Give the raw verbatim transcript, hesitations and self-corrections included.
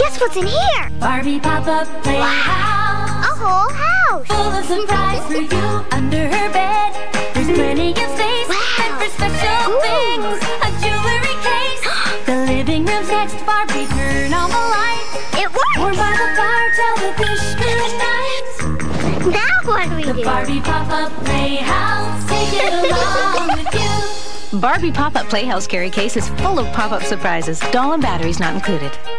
Guess what's in here? Barbie pop-up playhouse. A whole house. Full of surprise for you under her bed. There's plenty of space and for special Ooh. things. A jewelry case. The living room's next to Barbie. Turn on the light. It works. Or by the fire, tell the fish good night. Now what do we The do? Barbie pop-up playhouse. Take it along with you. Barbie Pop-Up Playhouse carry case is full of pop-up surprises. Doll and batteries not included.